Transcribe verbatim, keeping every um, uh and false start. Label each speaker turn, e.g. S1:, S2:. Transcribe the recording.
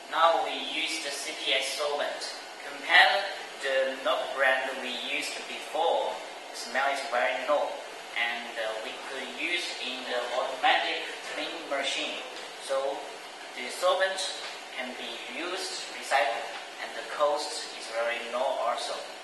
S1: Now we use the C P S solvent. Compared the Note brand we used before, smell is very low, and uh, we could use in the automatic clean machine. So the solvent can be used, recycled, and the cost is very low also.